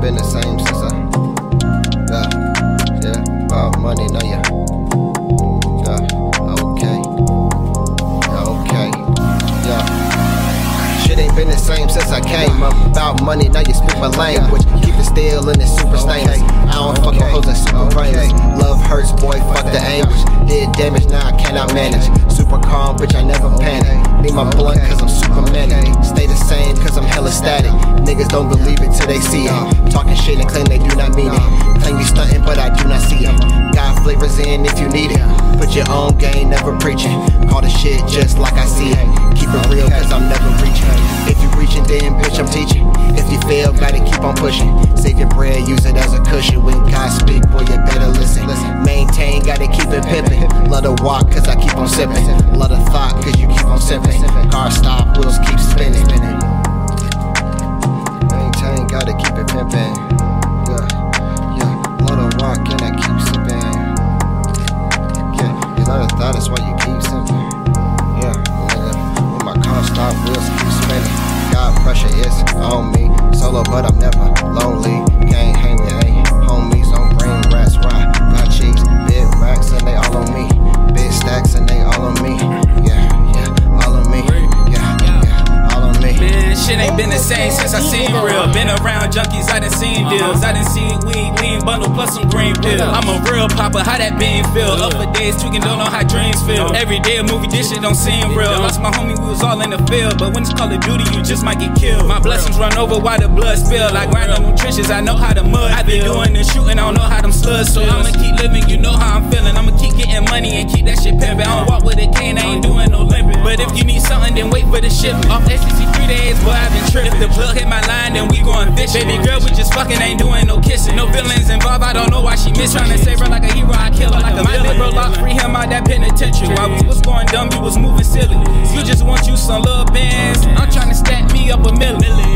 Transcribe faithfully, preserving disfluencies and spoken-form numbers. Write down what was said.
been the same since I, yeah, yeah, about money, know ya. Yeah, okay, okay, yeah. Shit ain't been the same since I came up. About money, now you speak my language. Keep it still and it's super stainless. I don't fuck with hoes that super brainless. Love hurts, boy, fuck the anguish. Did damage, now I cannot manage. Super calm, bitch, I never panic. Need my blunt cause I'm super manic. Stay the same cause I'm hella static. Niggas don't believe it till they see it. Talking shit and claim they do not mean it. Claim you stunting but I do not see it. Got flavors in if you need it. Put your own game, never preaching. Call the shit just like I see it. Keep it real cause I'm never reaching. If you reaching then bitch I'm teaching. If you fail gotta keep on pushing. Save your bread, use it as a cushion. When God speak boy you better listen. Maintain, gotta keep it pimping. Let her walk cause I keep on sipping. Let her thought cause you keep on sipping. Car stop, wheels keep spinning. Maintain, gotta keep it pimping. Yeah, yeah. Let her walk and I keep sipping. Yeah, you let her thought that's why you keep sipping. Yeah, nigga. When my car stop, wheels keep spinning. God pressure is on me. Solo but I'm never lonely. Can't hang with any homies on brain rats. Right, got cheeks, big racks and they all on me. Big stacks and they all on me. Yeah, yeah, all on me. Yeah, yeah, all on me. Man, shit ain't been the same since I seen real. Been around junkies, I done seen deals. I done seen weed, lean bundle plus some green pills. I'm a real popper, how that bean feel? Up for days tweaking, don't know how dreams feel. Every day a movie, this shit don't seem real. Lost my homie, we was all in the field. But when it's Call of Duty, you just might get killed. My blessings run over while the blood spill. I grind on them trenches, I know how the mud I been doing the shooting, I don't know how them slugs feel. I'ma keep living, you know how I'm feeling. I'ma keep getting money and keep that shit pimpin'. I don't walk with a cane, I ain't doing no limping. But if you need something, then wait for the shipment. Off S E C three days, boy, I've been tripping. If the plug hit my line, then we going fishing. Baby girl, we just fucking, ain't doing no kissing. No feelings involved, I don't know why she miss. Tryna save her like a hero, I kill her like a villain. My big bro locked, free him out that penitentiary. While we was going dumb, you was moving silly. You just want you some little bands, I'm tryna stack me up a million.